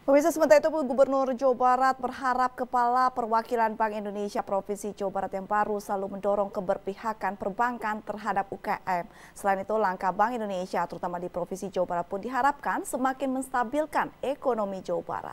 Pemirsa, sementara itu Gubernur Jawa Barat berharap Kepala Perwakilan Bank Indonesia Provinsi Jawa Barat yang baru selalu mendorong keberpihakan perbankan terhadap UKM. Selain itu, langkah Bank Indonesia terutama di Provinsi Jawa Barat pun diharapkan semakin menstabilkan ekonomi Jawa Barat.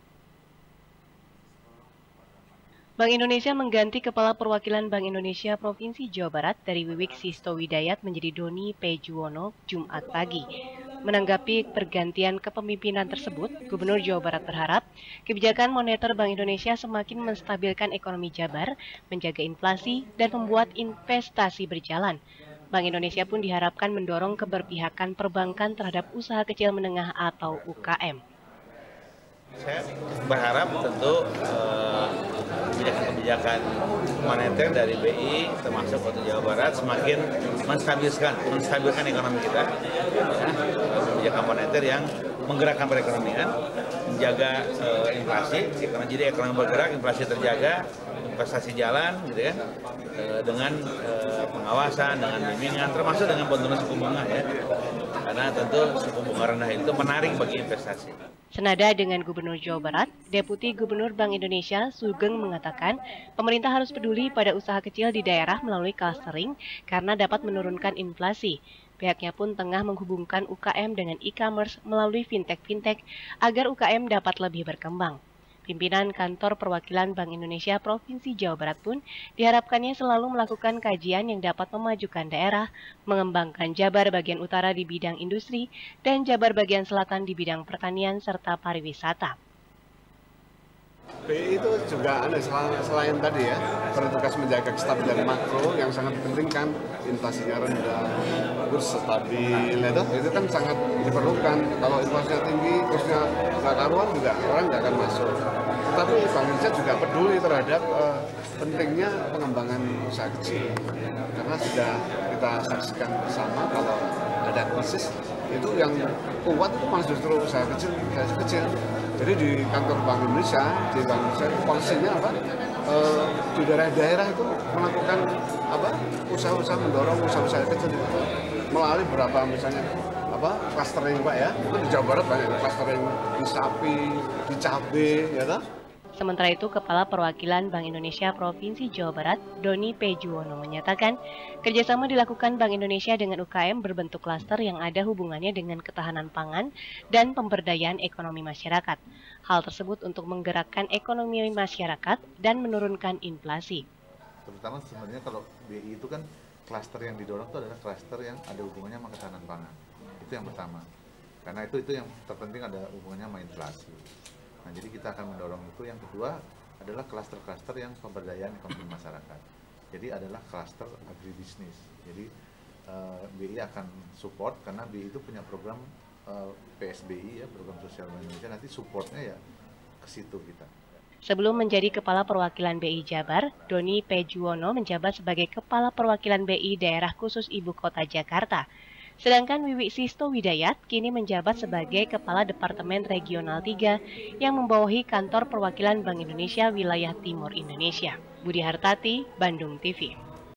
Bank Indonesia mengganti Kepala Perwakilan Bank Indonesia Provinsi Jawa Barat dari Wiwik Sisto Widayat menjadi Doni P. Juwono Jumat pagi. Menanggapi pergantian kepemimpinan tersebut, Gubernur Jawa Barat berharap kebijakan moneter Bank Indonesia semakin menstabilkan ekonomi Jabar, menjaga inflasi, dan membuat investasi berjalan. Bank Indonesia pun diharapkan mendorong keberpihakan perbankan terhadap usaha kecil menengah atau UKM. Saya berharap tentu kebijakan moneter dari BI termasuk untuk Jawa Barat semakin menstabilkan ekonomi kita. Kebijakan moneter yang menggerakkan perekonomian, menjaga inflasi, jadi ekonomi bergerak, inflasi terjaga, investasi jalan, gitu ya, dengan pengawasan, dengan bimbingan, termasuk dengan penurunan suku bunga ya, karena tentu suku bunga rendah itu menarik bagi investasi. Senada dengan Gubernur Jawa Barat, Deputi Gubernur Bank Indonesia Sugeng mengatakan pemerintah harus peduli pada usaha kecil di daerah melalui clustering karena dapat menurunkan inflasi. Pihaknya pun tengah menghubungkan UKM dengan e-commerce melalui fintech agar UKM dapat lebih berkembang. Pimpinan Kantor Perwakilan Bank Indonesia Provinsi Jawa Barat pun diharapkannya selalu melakukan kajian yang dapat memajukan daerah, mengembangkan Jabar bagian utara di bidang industri, dan Jabar bagian selatan di bidang pertanian serta pariwisata. BI itu juga selain tadi ya, bertugas menjaga kestabilan makro yang sangat penting kan, inflasinya rendah, kurs stabil, itu kan sangat diperlukan. Kalau inflasinya tinggi, kursnya nggak karuan juga orang nggak akan masuk. Tapi Bank Indonesia juga peduli terhadap pentingnya pengembangan usaha kecil, karena sudah kita saksikan bersama kalau ada krisis itu yang kuat itu malah justru usaha kecil. Jadi di kantor Bank Indonesia, polisinya apa? Di daerah-daerah itu melakukan usaha-usaha mendorong usaha-usaha kecil itu melalui beberapa misalnya clustering Pak ya. Itu di Jawa Barat banyak clustering di sapi, di cabai, ya toh. Sementara itu, Kepala Perwakilan Bank Indonesia Provinsi Jawa Barat, Doni P. Juwono menyatakan, kerjasama dilakukan Bank Indonesia dengan UKM berbentuk klaster yang ada hubungannya dengan ketahanan pangan dan pemberdayaan ekonomi masyarakat. Hal tersebut untuk menggerakkan ekonomi masyarakat dan menurunkan inflasi. Terutama sebenarnya kalau BI itu kan klaster yang didorong itu adalah klaster yang ada hubungannya sama ketahanan pangan. Itu yang pertama. Karena itu yang terpenting ada hubungannya sama inflasi. Nah, jadi kita akan mendorong itu. Yang kedua adalah klaster-klaster yang pemberdayaan ekonomi masyarakat. Jadi adalah klaster agribisnis. Jadi BI akan support karena BI itu punya program PSBI ya, program sosial Indonesia. Nanti supportnya ya ke situ kita. Sebelum menjadi Kepala Perwakilan BI Jabar, Doni P. Juwono menjabat sebagai Kepala Perwakilan BI Daerah Khusus Ibu Kota Jakarta. Sedangkan Wiwik Sisto Widayat kini menjabat sebagai Kepala Departemen Regional 3 yang membawahi Kantor Perwakilan Bank Indonesia Wilayah Timur Indonesia. Budi Hartati, Bandung TV.